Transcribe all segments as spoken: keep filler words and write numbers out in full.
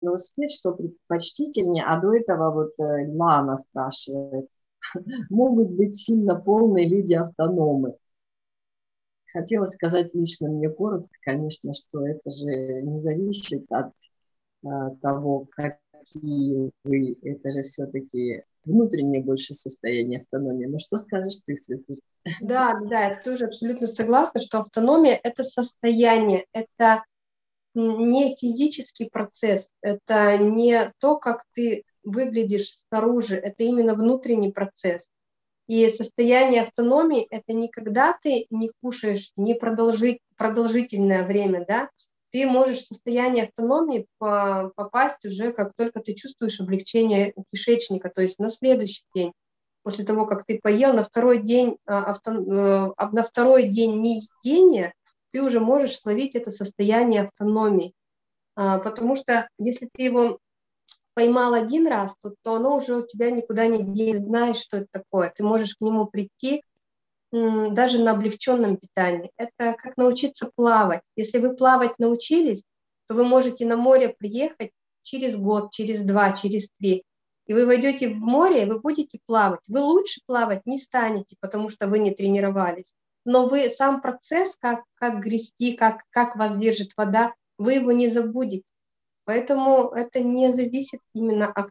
велосипед, что предпочтительнее, а до этого вот э, Лана спрашивает, могут быть сильно полные люди-автономы. Хотела сказать лично мне коротко, конечно, что это же не зависит от а, того, какие вы, это же все-таки внутреннее больше состояние автономии. Ну что скажешь ты, Светлана? Да, да, я тоже абсолютно согласна, что автономия – это состояние, это не физический процесс, это не то, как ты выглядишь снаружи, это именно внутренний процесс. И состояние автономии – это не когда ты не кушаешь не продолжить, продолжительное время, да, ты можешь в состояние автономии попасть уже, как только ты чувствуешь облегчение кишечника, то есть на следующий день. После того, как ты поел, на второй день, авто, на второй день неедения ты уже можешь словить это состояние автономии. Потому что если ты его поймал один раз, то, то оно уже у тебя никуда не денется, знаешь, что это такое. Ты можешь к нему прийти м, даже на облегченном питании. Это как научиться плавать. Если вы плавать научились, то вы можете на море приехать через год, через два, через три. И вы войдете в море, и вы будете плавать. Вы лучше плавать не станете, потому что вы не тренировались. Но вы сам процесс, как, как грести, как, как вас держит вода, вы его не забудете. Поэтому это не зависит именно от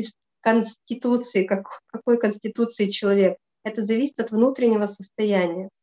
конституции, как, какой конституции человек. Это зависит от внутреннего состояния.